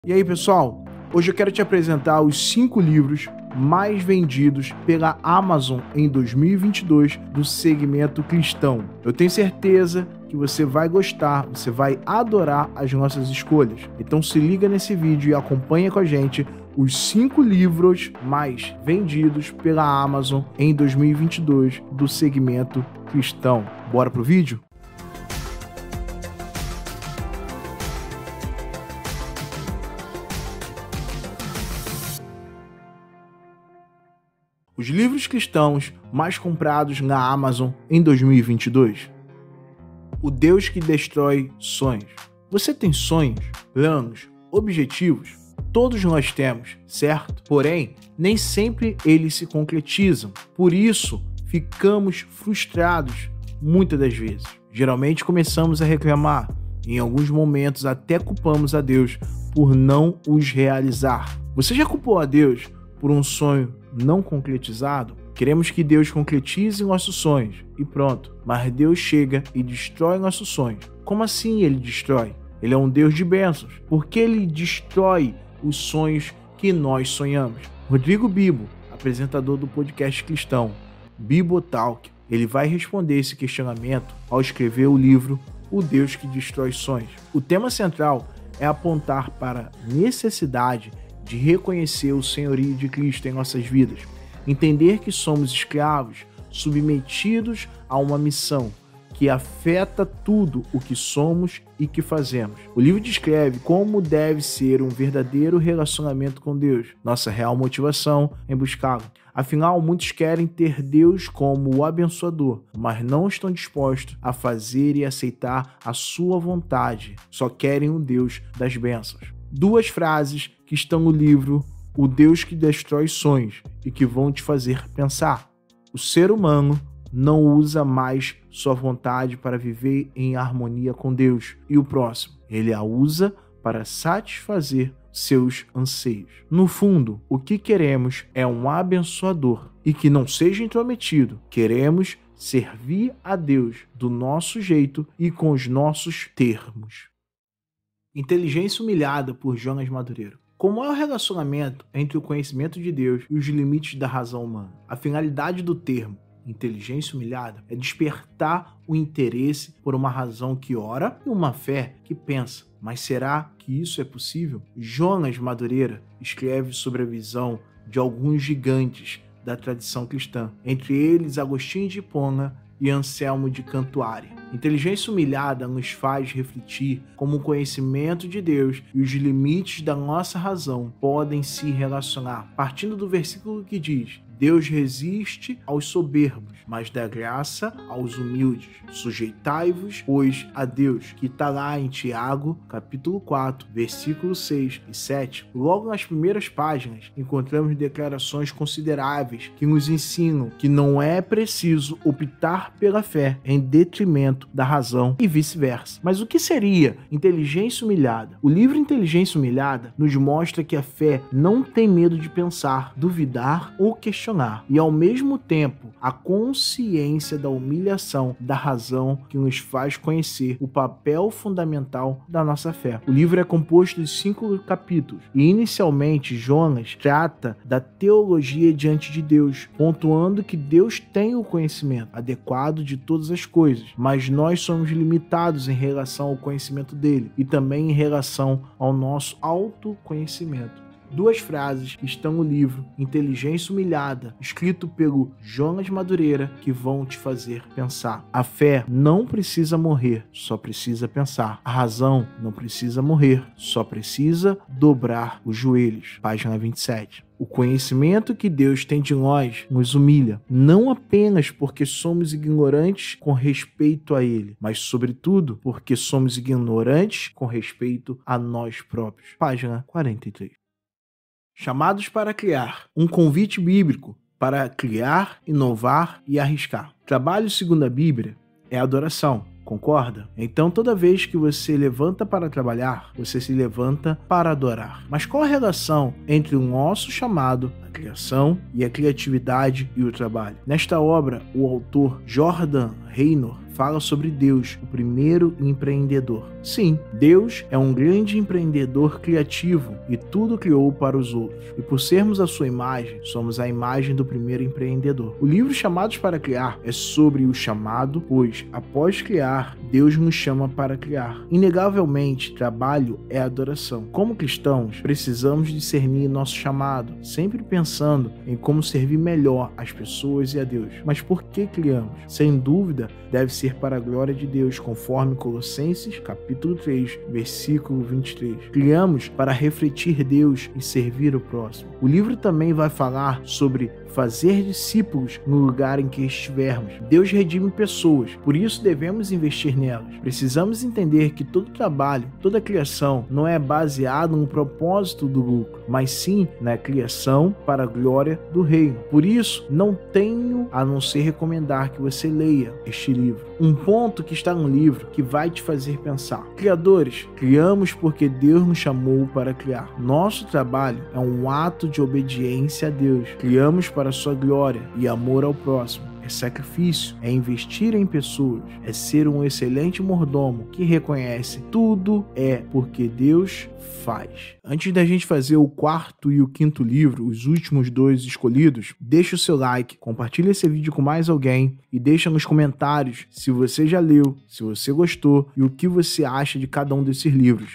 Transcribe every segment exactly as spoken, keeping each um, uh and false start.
E aí, pessoal? Hoje eu quero te apresentar os cinco livros mais vendidos pela Amazon em dois mil e vinte e dois do segmento cristão. Eu tenho certeza que você vai gostar, você vai adorar as nossas escolhas. Então se liga nesse vídeo e acompanha com a gente os cinco livros mais vendidos pela Amazon em dois mil e vinte e dois do segmento cristão. Bora pro vídeo? Os livros cristãos mais comprados na Amazon em dois mil e vinte e dois. O Deus que destrói sonhos. Você tem sonhos, planos, objetivos? Todos nós temos, certo? Porém, nem sempre eles se concretizam. Por isso, ficamos frustrados muitas das vezes. Geralmente começamos a reclamar. Em alguns momentos até culpamos a Deus por não os realizar. Você já culpou a Deus por um sonho não concretizado? Queremos que Deus concretize nossos sonhos e pronto, mas Deus chega e destrói nossos sonhos. Como assim ele destrói? Ele é um Deus de bênçãos. Por que ele destrói os sonhos que nós sonhamos? Rodrigo Bibo, apresentador do podcast cristão Bibotalk, ele vai responder esse questionamento ao escrever o livro O Deus que Destrói Sonhos. O tema central é apontar para a necessidade de reconhecer o senhorio de Cristo em nossas vidas, entender que somos escravos, submetidos a uma missão que afeta tudo o que somos e que fazemos. O livro descreve como deve ser um verdadeiro relacionamento com Deus, nossa real motivação em buscá-lo. Afinal, muitos querem ter Deus como o abençoador, mas não estão dispostos a fazer e aceitar a sua vontade. Só querem o Deus das bênçãos. Duas frases que estão no livro O Deus que Destrói Sonhos e que vão te fazer pensar. O ser humano não usa mais sua vontade para viver em harmonia com Deus e o próximo. Ele a usa para satisfazer seus anseios. No fundo, o que queremos é um abençoador e que não seja intrometido. Queremos servir a Deus do nosso jeito e com os nossos termos. Inteligência Humilhada, por Jonas Madureira. Como é o relacionamento entre o conhecimento de Deus e os limites da razão humana? A finalidade do termo inteligência humilhada é despertar o interesse por uma razão que ora e uma fé que pensa. Mas será que isso é possível? Jonas Madureira escreve sobre a visão de alguns gigantes da tradição cristã, entre eles Agostinho de Hipona e Anselmo de Cantuária. Inteligência humilhada nos faz refletir como o conhecimento de Deus e os limites da nossa razão podem se relacionar, partindo do versículo que diz: Deus resiste aos soberbos, mas dá graça aos humildes. Sujeitai-vos, pois, a Deus, que está lá em Tiago, capítulo quatro, versículos seis e sete. Logo nas primeiras páginas, encontramos declarações consideráveis que nos ensinam que não é preciso optar pela fé em detrimento da razão e vice-versa. Mas o que seria inteligência humilhada? O livro Inteligência Humilhada nos mostra que a fé não tem medo de pensar, duvidar ou questionar. E ao mesmo tempo, a consciência da humilhação da razão que nos faz conhecer o papel fundamental da nossa fé. O livro é composto de cinco capítulos e inicialmente Jonas trata da teologia diante de Deus, pontuando que Deus tem o conhecimento adequado de todas as coisas, mas nós somos limitados em relação ao conhecimento dele e também em relação ao nosso autoconhecimento. Duas frases que estão no livro Inteligência Humilhada, escrito pelo Jonas Madureira, que vão te fazer pensar. A fé não precisa morrer, só precisa pensar. A razão não precisa morrer, só precisa dobrar os joelhos. Página vinte e sete. O conhecimento que Deus tem de nós nos humilha, não apenas porque somos ignorantes com respeito a Ele, mas sobretudo porque somos ignorantes com respeito a nós próprios. Página quarenta e três. Chamados para criar, um convite bíblico para criar, inovar e arriscar. Trabalho segundo a Bíblia é adoração, concorda? Então toda vez que você levanta para trabalhar, você se levanta para adorar. Mas qual a relação entre o nosso chamado, a criação, e a criatividade e o trabalho? Nesta obra, o autor Jordan Raynor fala sobre Deus, o primeiro empreendedor. Sim, Deus é um grande empreendedor criativo e tudo criou para os outros. E por sermos a sua imagem, somos a imagem do primeiro empreendedor. O livro Chamados para Criar é sobre o chamado, pois após criar, Deus nos chama para criar. Inegavelmente, trabalho é adoração. Como cristãos, precisamos discernir nosso chamado, sempre pensando em como servir melhor as pessoas e a Deus. Mas por que criamos? Sem dúvida, deve ser para a glória de Deus, conforme Colossenses capítulo três, versículo vinte e três. Criamos para refletir Deus e servir o próximo. O livro também vai falar sobre fazer discípulos no lugar em que estivermos. Deus redime pessoas, por isso devemos investir nelas. Precisamos entender que todo trabalho, toda criação não é baseado no propósito do lucro, mas sim na criação para a glória do reino. Por isso, não tenho a não ser recomendar que você leia este livro. Um ponto que está no livro que vai te fazer pensar. Criadores, criamos porque Deus nos chamou para criar. Nosso trabalho é um ato de obediência a Deus. Criamos para a sua glória e amor ao próximo. É sacrifício, é investir em pessoas, é ser um excelente mordomo que reconhece tudo é porque Deus faz. Antes da gente fazer o quarto e o quinto livro, os últimos dois escolhidos, deixa o seu like, compartilha esse vídeo com mais alguém e deixa nos comentários se você já leu, se você gostou e o que você acha de cada um desses livros.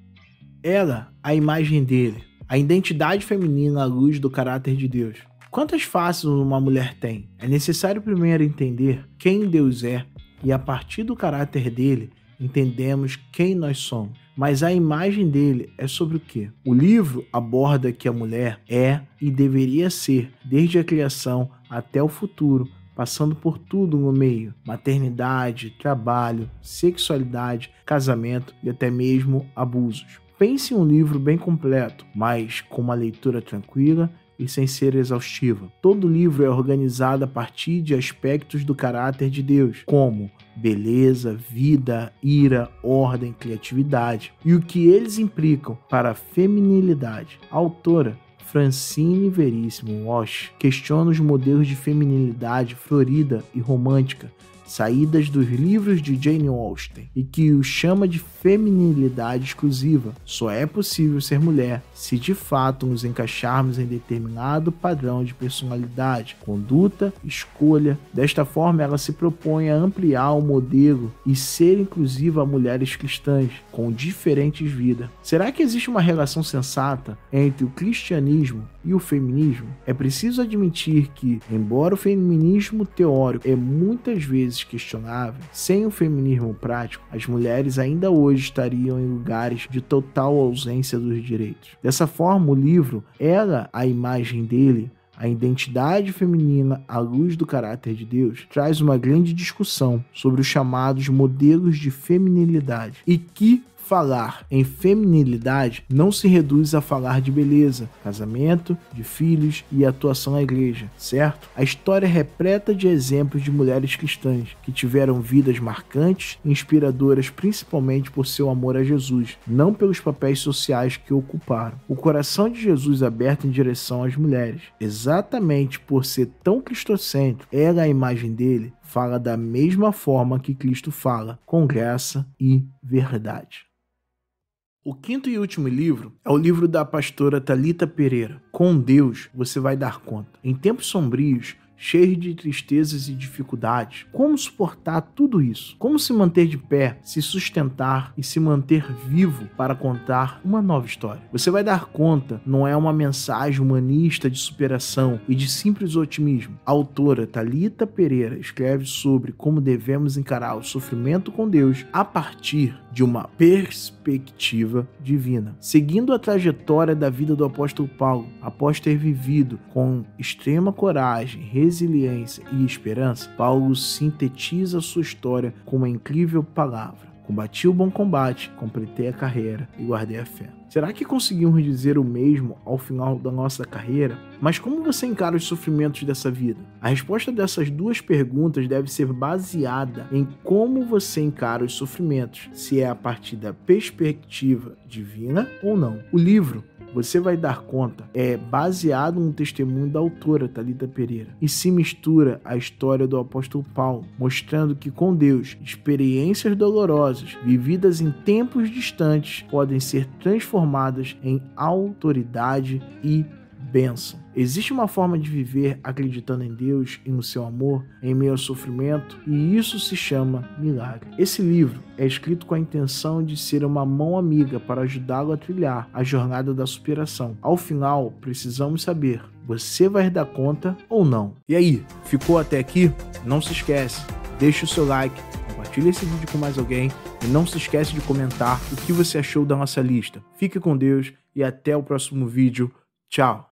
Ela, a imagem dele, a identidade feminina à luz do caráter de Deus. Quantas faces uma mulher tem? É necessário primeiro entender quem Deus é e a partir do caráter dele entendemos quem nós somos. Mas a imagem dele é sobre o quê? O livro aborda que a mulher é e deveria ser, desde a criação até o futuro, passando por tudo no meio: maternidade, trabalho, sexualidade, casamento e até mesmo abusos. Pense em um livro bem completo, mas com uma leitura tranquila e sem ser exaustiva. Todo livro é organizado a partir de aspectos do caráter de Deus, como beleza, vida, ira, ordem, criatividade, e o que eles implicam para a feminilidade. A autora Francine Veríssimo Walsh questiona os modelos de feminilidade florida e romântica saídas dos livros de Jane Austen e que o chama de feminilidade exclusiva. Só é possível ser mulher se de fato nos encaixarmos em determinado padrão de personalidade, conduta, escolha. Desta forma, ela se propõe a ampliar o modelo e ser inclusiva a mulheres cristãs com diferentes vidas. Será que existe uma relação sensata entre o cristianismo e o feminismo? É preciso admitir que, embora o feminismo teórico é muitas vezes questionável, sem o feminismo prático, as mulheres ainda hoje estariam em lugares de total ausência dos direitos. Dessa forma, o livro Ela, a imagem dele, a identidade feminina à luz do caráter de Deus, traz uma grande discussão sobre os chamados modelos de feminilidade e que falar em feminilidade não se reduz a falar de beleza, casamento, de filhos e atuação na igreja, certo? A história é repleta de exemplos de mulheres cristãs que tiveram vidas marcantes e inspiradoras principalmente por seu amor a Jesus, não pelos papéis sociais que ocuparam. O coração de Jesus aberto em direção às mulheres, exatamente por ser tão cristocêntrico, ela, a imagem dele, fala da mesma forma que Cristo fala, com graça e verdade. O quinto e último livro é o livro da pastora Thalita Pereira. Com Deus, você vai dar conta. Em tempos sombrios, cheios de tristezas e dificuldades, como suportar tudo isso? Como se manter de pé, se sustentar e se manter vivo para contar uma nova história? Você vai dar conta, não é uma mensagem humanista de superação e de simples otimismo. A autora Thalita Pereira escreve sobre como devemos encarar o sofrimento com Deus a partir de uma perspectiva divina. Seguindo a trajetória da vida do apóstolo Paulo, após ter vivido com extrema coragem, resiliência e esperança, Paulo sintetiza sua história com uma incrível palavra: combati o bom combate, completei a carreira e guardei a fé. Será que conseguimos dizer o mesmo ao final da nossa carreira? Mas como você encara os sofrimentos dessa vida? A resposta dessas duas perguntas deve ser baseada em como você encara os sofrimentos, se é a partir da perspectiva divina ou não. O livro você vai dar conta é baseado no testemunho da autora Thalita Pereira e se mistura à história do apóstolo Paulo, mostrando que com Deus, experiências dolorosas vividas em tempos distantes podem ser transformadas em autoridade e bênção. Existe uma forma de viver acreditando em Deus e no seu amor em meio ao sofrimento, e isso se chama milagre. Esse livro é escrito com a intenção de ser uma mão amiga para ajudá-lo a trilhar a jornada da superação. Ao final, precisamos saber: você vai dar conta ou não? E aí, ficou até aqui? Não se esquece, deixa o seu like, compartilha esse vídeo com mais alguém e não se esquece de comentar o que você achou da nossa lista. Fique com Deus e até o próximo vídeo. Tchau!